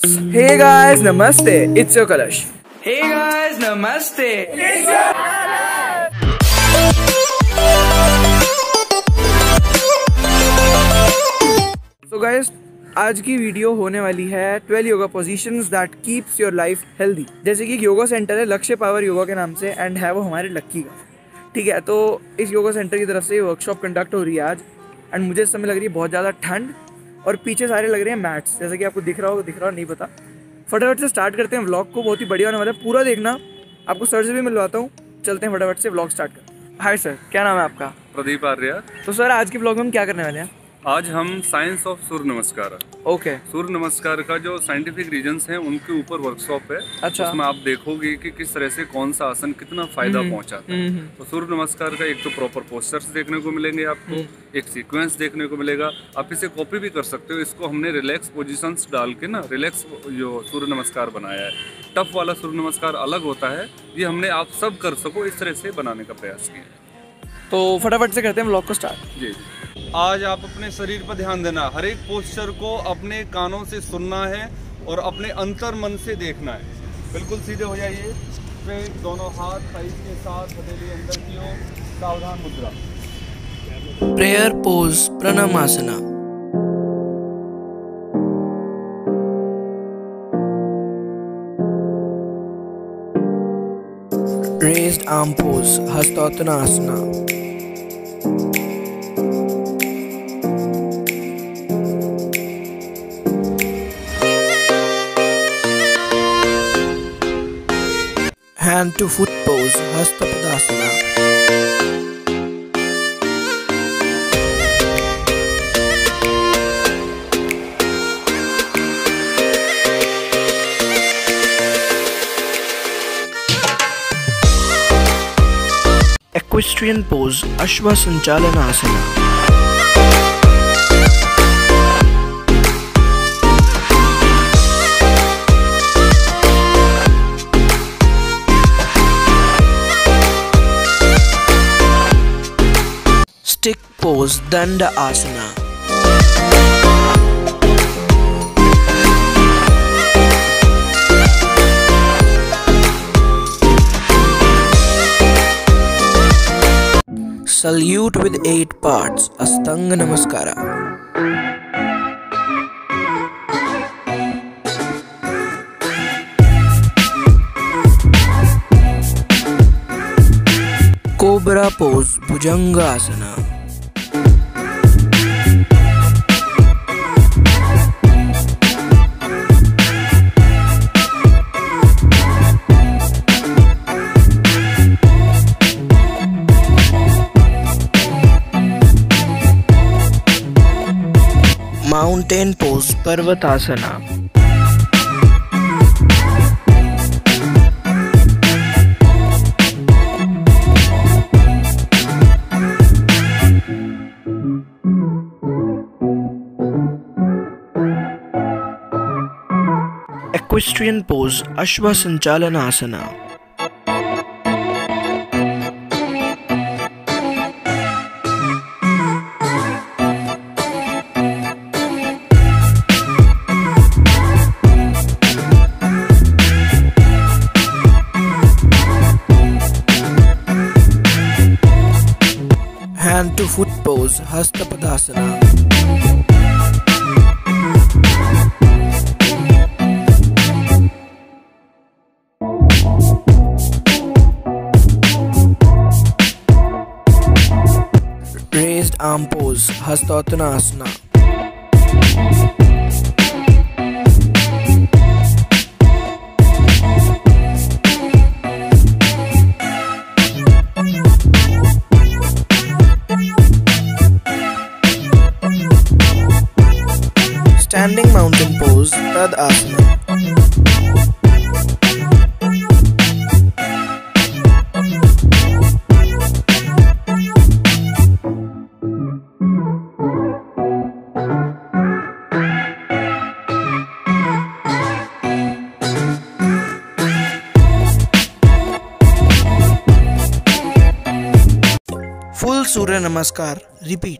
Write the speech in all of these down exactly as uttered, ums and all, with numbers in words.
Hey guys, namaste. It's your Kalash. Hey guys, namaste. It's your Kalash. So guys, आज की video होने वाली है twelve yoga positions that keeps your life healthy. जैसे कि एक योगा सेंटर है लक्ष्य पावर योगा के नाम से एंड है वो हमारे लक्की का, ठीक है। तो इस योगा सेंटर की तरफ से वर्कशॉप कंडक्ट हो रही है आज एंड मुझे इस समय लग रही है बहुत ज़्यादा ठंड और पीछे सारे लग रहे हैं मैट्स, जैसे कि आपको दिख रहा हो दिख रहा हो नहीं पता। फटाफट से स्टार्ट करते हैं व्लॉग को, बहुत ही बढ़िया होने वाला है, पूरा देखना। आपको सर से भी मिलवाता हूँ, चलते हैं फटाफट से व्लॉग स्टार्ट कर। हाय सर, क्या नाम है आपका? प्रदीप आर्य। तो सर आज के व्लॉग में हम क्या करने वाले हैं? आज हम साइंस ऑफ सूर्य नमस्कार, ओके okay. सूर्य नमस्कार का जो साइंटिफिक रीजंस हैं उनके ऊपर वर्कशॉप है। अच्छा। उसमें आप देखोगे कि किस तरह से कौन सा आसन कितना फायदा पहुंचाता है। तो सूर्य नमस्कार का एक तो प्रॉपर पोस्चर्स देखने को मिलेंगे आपको, एक सीक्वेंस देखने को मिलेगा। आप इसे कॉपी भी कर सकते हो। इसको हमने रिलैक्स पोजिशंस डाल के ना रिलैक्स जो सूर्य नमस्कार बनाया है। टफ वाला सूर्य नमस्कार अलग होता है, ये हमने आप सब कर सको इस तरह से बनाने का प्रयास किया है। तो फटाफट से करते हैं व्लॉग को स्टार्ट। जी, आज आप अपने शरीर पर ध्यान देना, हर एक पोस्चर को अपने कानों से सुनना है और अपने अंतर मन से देखना है। बिल्कुल सीधे हो जाइए, फिर दोनों हाथ साइज के साथ हथेली अंदर की ओर, सावधान मुद्रा। Prayer pose Pranamasana. Raised arm pose Hastottanasana. Hand to foot pose Hastapadasana. Equestrian pose Ashwa Sanchalanasana. Stick pose Danda Asana. Salute with eight parts Astanga Namaskara. Cobra pose Bhujanga Asana. Mountain pose Parvatasana. Equestrian pose Ashwa Sanchalanasana. Hand to foot pose Hastapadasana. Raised arm pose Hastottanasana. Standing mountain pose Tadasana. Full Surya Namaskar. Repeat.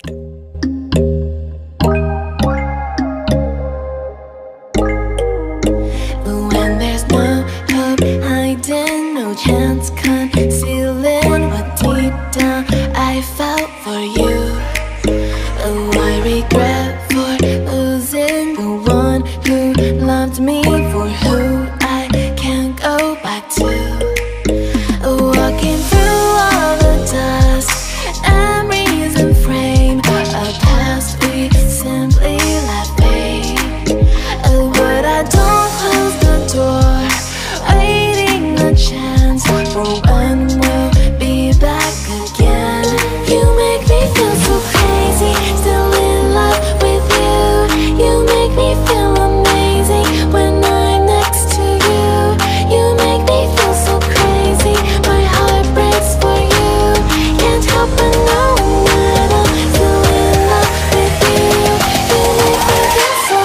loved me for who I can't go back to. Walking through all the dust, memories and frame, a past we simply let fade. But I don't close the door, waiting a chance for when we'll be back again. You make me feel so crazy, still in love with you. You make me feel amazing when I'm next to you. You make me feel so crazy, my heart breaks for you. Can't help but know that I'm still in love with you. You make me feel so.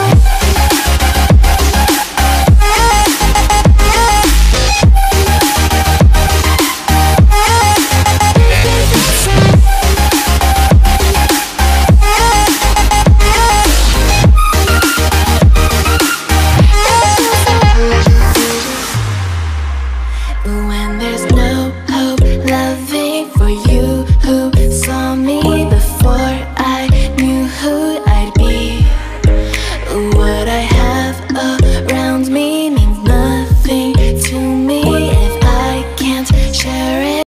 When there's no hope, loving for you who saw me before I knew who I'd be. What I have around me means nothing to me if I can't share it.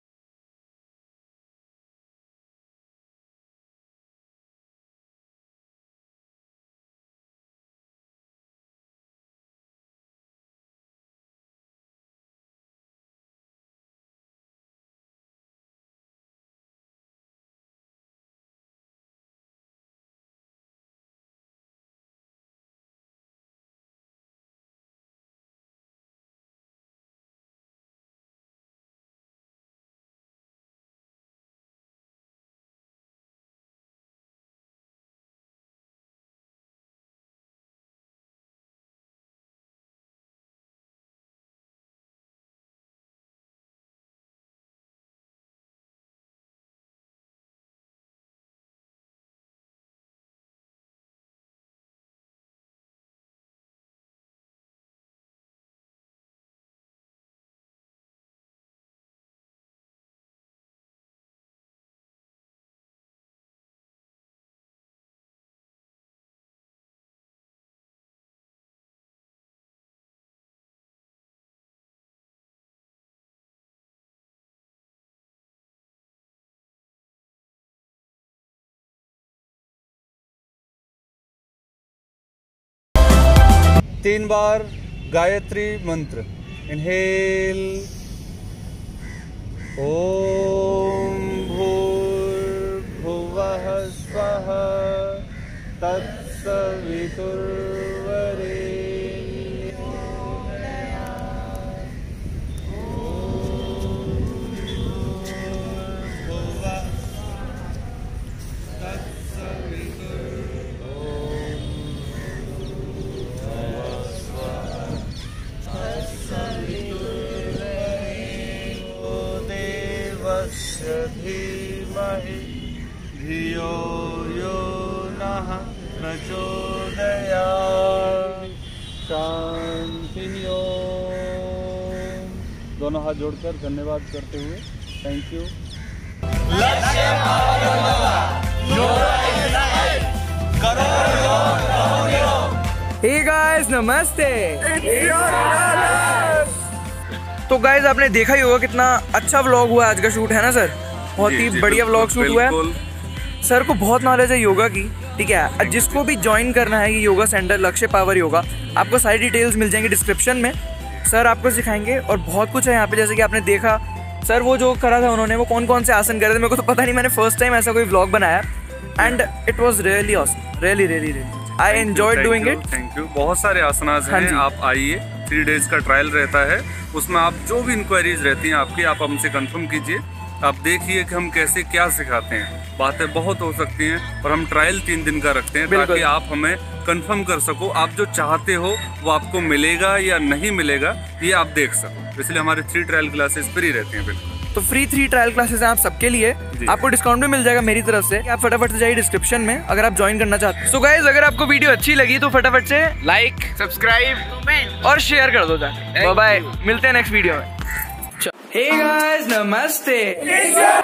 तीन बार गायत्री मंत्र। Inhale, ओम भूर्भुवः स्वः धीमहि धियो यो नः प्रचोदयात्। शांति ओम। दोनों हाथ जोड़कर धन्यवाद करते हुए थैंक यू। हे गाइस, नमस्ते। तो गाइस, आपने देखा ही होगा कितना अच्छा व्लॉग हुआ आज का शूट, है ना सर? बहुत ही बढ़िया व्लॉग शूट हुआ है। सर को बहुत नॉलेज है योगा की, ठीक है। जिसको भी ज्वाइन करना है ये yoga centre Lakshya power yoga, आपको सारी डिटेल्स मिल जाएंगी डिस्क्रिप्शन में। सर आपको सिखाएंगे और बहुत कुछ है यहाँ पे, जैसे कि आपने देखा सर वो जो करा था उन्होंने, वो कौन कौन से आसन करे थे मेरे को तो पता नहीं, मैंने फर्स्ट टाइम ऐसा कोई व्लॉग बनाया and it was really awesome, really really really I enjoyed doing it. Thank you. बहुत सारे आसनास हैं, आप आइए, थ्री डेज का ट्रायल रहता है, उसमें आप जो भी इंक्वायरीज रहती हैं आपकी, आप हमसे कंफर्म कीजिए। आप देखिए कि हम कैसे क्या सिखाते हैं। बातें बहुत हो सकती हैं और हम ट्रायल तीन दिन का रखते हैं ताकि आप हमें कंफर्म कर सको आप जो चाहते हो वो आपको मिलेगा या नहीं मिलेगा, ये आप देख सको। इसलिए हमारे थ्री ट्रायल क्लासेस फ्री रहती हैं। बिल्कुल, तो फ्री थ्री ट्रायल क्लासेस हैं आप सबके लिए, आपको डिस्काउंट भी मिल जाएगा मेरी तरफ से। आप फटाफट से जाइए डिस्क्रिप्शन में अगर आप ज्वाइन करना चाहते हैं। सो गाइस, अगर आपको वीडियो अच्छी लगी तो फटाफट से लाइक, सब्सक्राइब, कमेंट और शेयर कर दो जाके। बाय बाय, मिलते हैं नेक्स्ट वीडियो में। हे गाइस, नमस्ते।